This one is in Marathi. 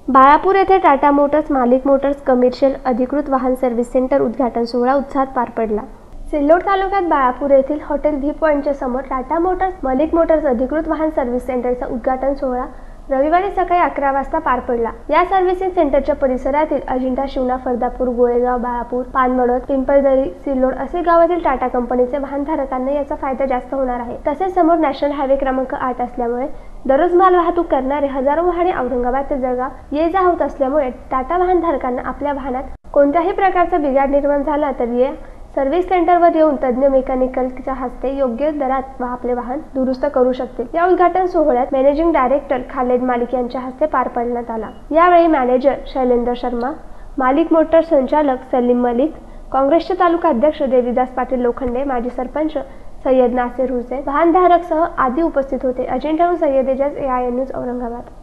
बाळापूर येथे Tata motors Malik motors commercial अधिकृत वाहन सर्व्हिस सेंटर उद्घाटन सोहळा उत्साहात पार पडला। सिल्लोड तालुक्यात बाळापूर येथील हॉटेल व्ही पॉइंटच्या समोर टाटा मोटर्स मालिक मोटर्स अधिकृत वाहन सर्व्हिस सेंटरचा उद्घाटन सोहळा रविवारी सकाळी 11 वाजता पार पडला। या सर्व्हिसिंग सेंटरच्या परिसरातील अजिंठा, शिवना, फरदापूर, गोळेगाव, बाळापूर, पानमळद, पिंपळदरी, सिल्लोड असे गावातील टाटा कंपनीचे वाहनधारकांना याचा फायदा जास्त होणार आहे। तसेच समोर नॅशनल हायवे क्रमांक 8 असल्यामुळे दररोज माल वाहतूक करणारे हजारो वाहने औरंगाबाद ते जळगाव ये जा होत असल्यामुळे टाटा वाहनधारकांना आपल्या वाहनात कोणत्याही प्रकारचा बिघाड निर्माण झाला तर या सर्व्हिस सेंटरवर येऊन तज्ञ मेकॅनिकलच्या हस्ते योग्य दरात आपले वाहन दुरुस्त करू शकतील। या उद्घाटन सोहळ्यात मॅनेजिंग डायरेक्टर खालेद मालिक यांच्या हस्ते पार पाडण्यात आला। यावेळी मॅनेजर शैलेंद्र शर्मा, मालिक मोटर संचालक सलीम मलिक, काँग्रेसचे तालुका अध्यक्ष देवीदास पाटील लोखंडे, माजी सरपंच सय्यद नासिर हुसैन, वाहनधारक सह आदी उपस्थित होते। अजिंठाहून सय्यद एजाज, AIN न्यूज, औरंगाबाद।